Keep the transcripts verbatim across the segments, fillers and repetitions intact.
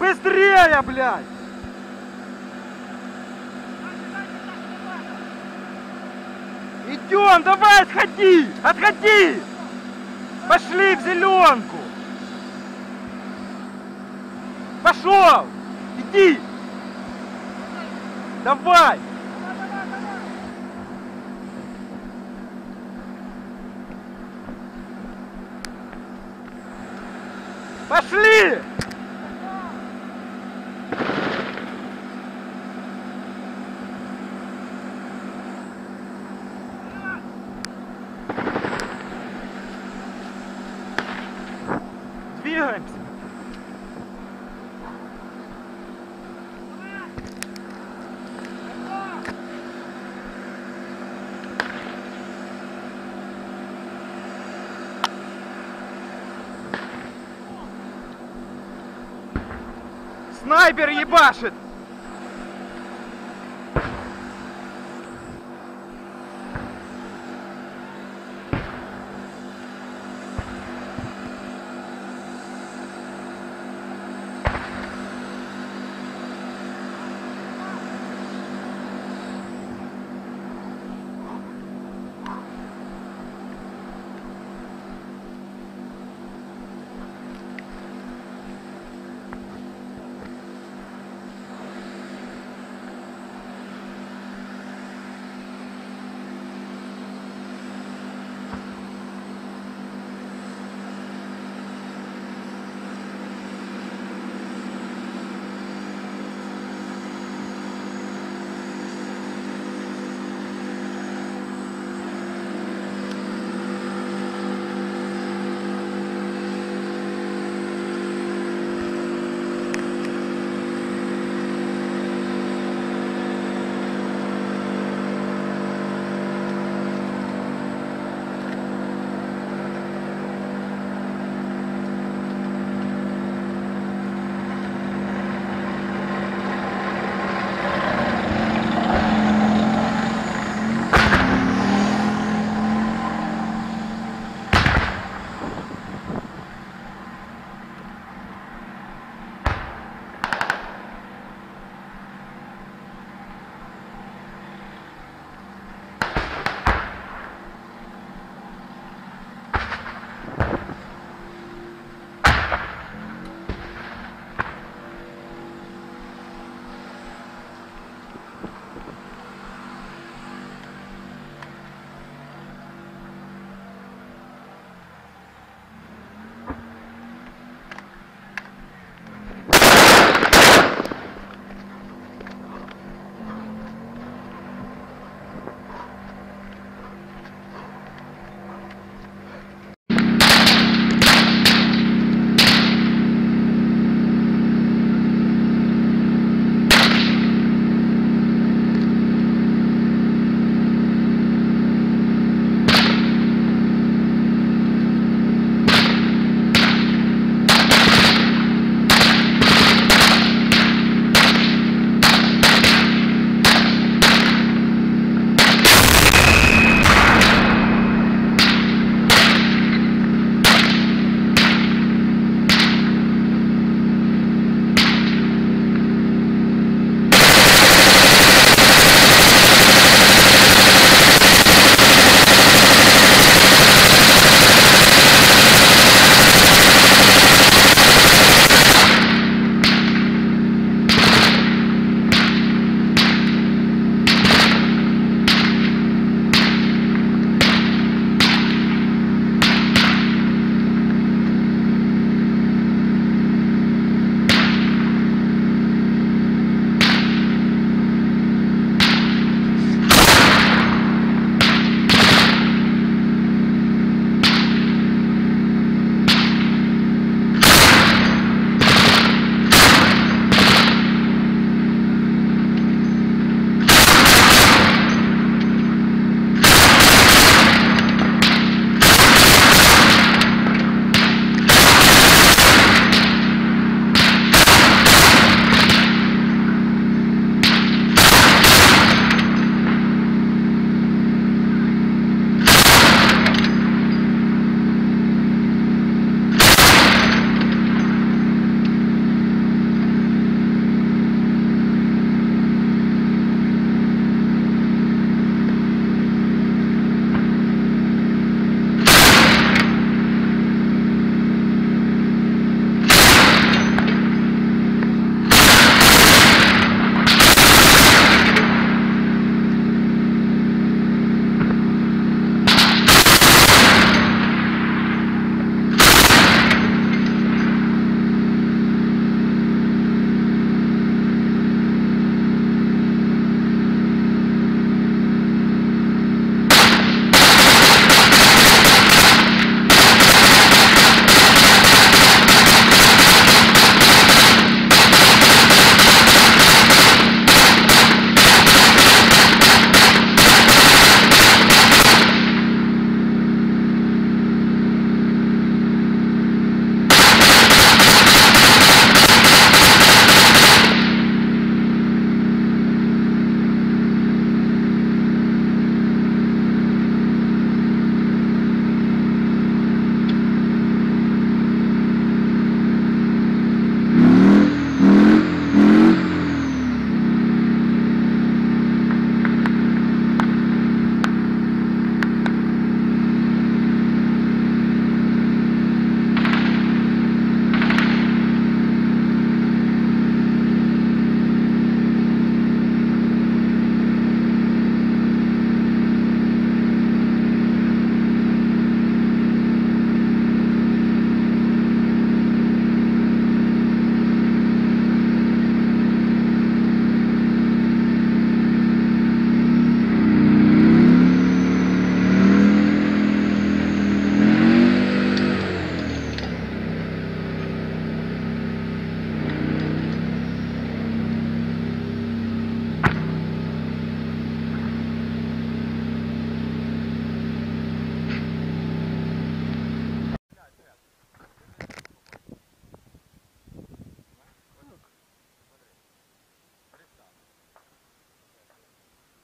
Быстрее, блядь! Идем, давай, отходи! Отходи! Пошли в зеленку! Пошел! Иди! Давай! Пошли! Двигаемся! Снайпер ебашит!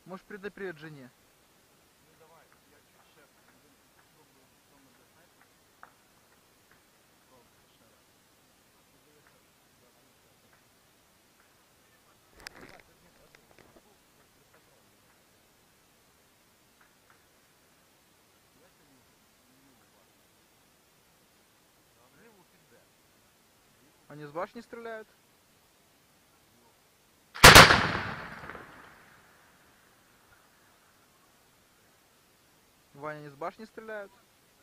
Можешь передать привет жене. Ну давай, я чуть ще спробую в тому досняти. Пробуй ще раз. Подивися, я вам ще так. двадцять минут один. Ну, як би це правильно. Я сьогодні ліву бачу. Ліву піде. Они с башни стреляют? Ваня, они с башни стреляют?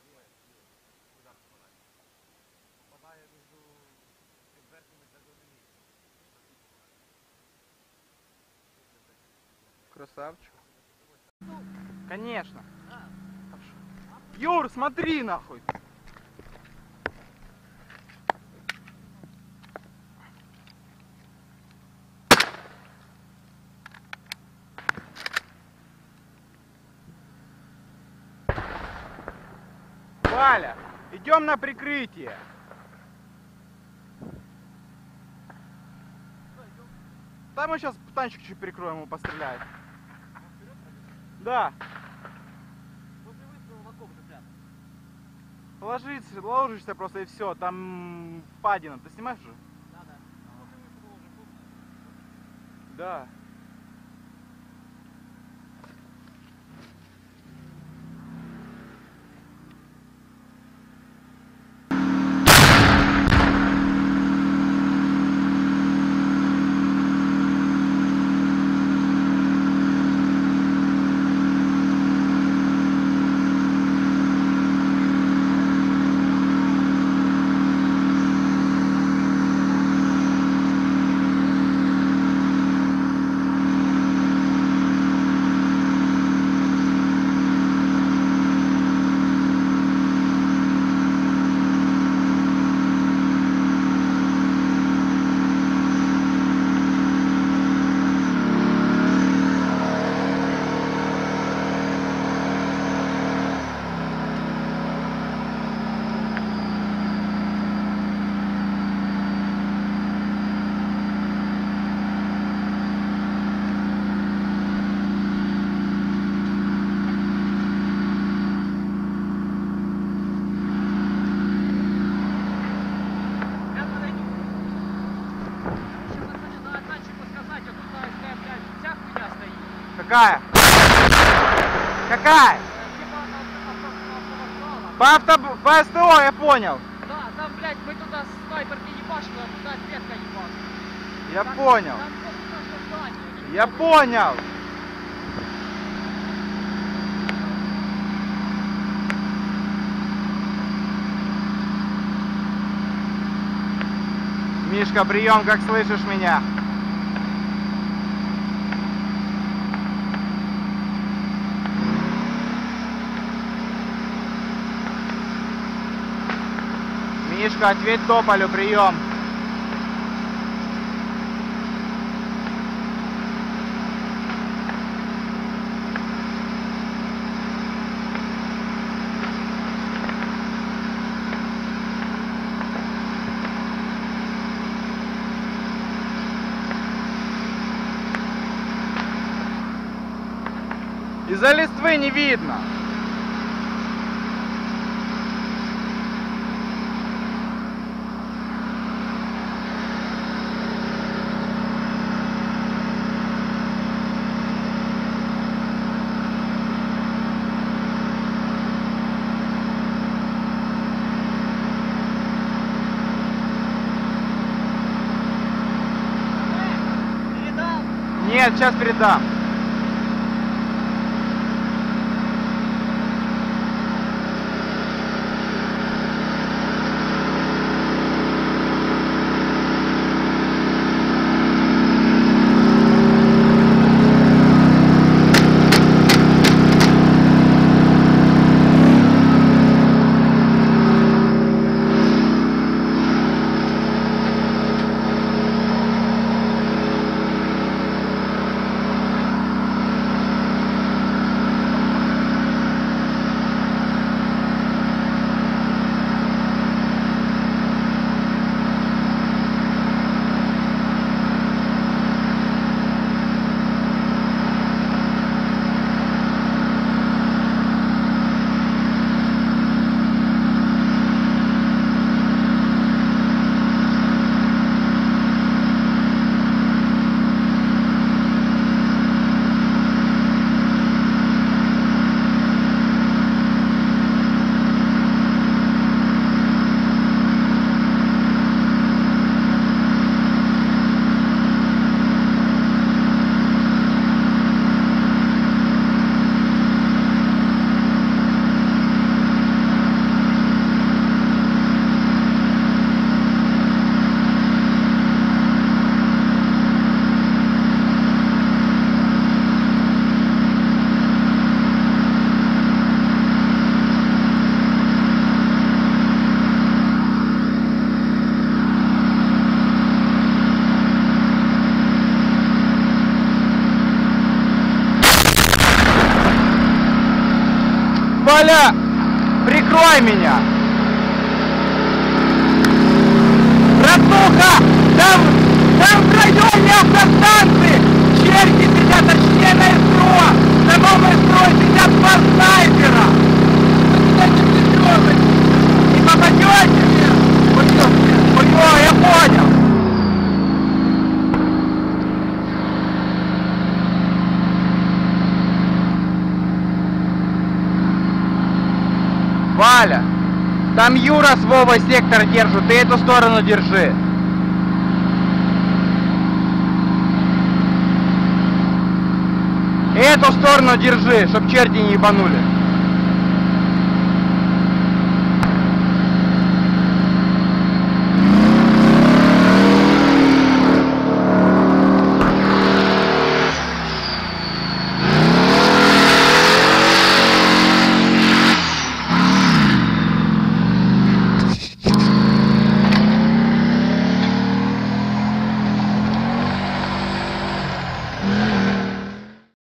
Попадає між верхніми загонами. Красавчик. Конечно. Юр, смотри нахуй. Валя, идем на прикрытие. Да мы сейчас танчик чуть прикроем, его постреляет. Да. Возле выстрела в окоп же Ложишься, ложишься просто и все. Там впадина. Ты снимаешь уже? Да, да. Возле выстрела уже помню. Да. Какая? Какая? По, авто... по СТО, я понял. Да, там, блядь, мы туда снайперки ебашили, а туда ветка ебашила. Я Там- понял. Там просто наше здание. Я понял. Мишка, прием, как слышишь меня? Мишка, ответь Тополю, прием. Из-за листвы не видно. Передал. Нет, сейчас передам. Валя, прикрой меня! Братуха, там, там в районе автостанции черти сидят, точнее на СТО! В самом СТО сидят два снайпера! Не попадете мне? Ой, я понял! Валя, там Юра с Вовой сектор держит, ты эту сторону держи. Эту сторону держи, чтоб черти не ебанули.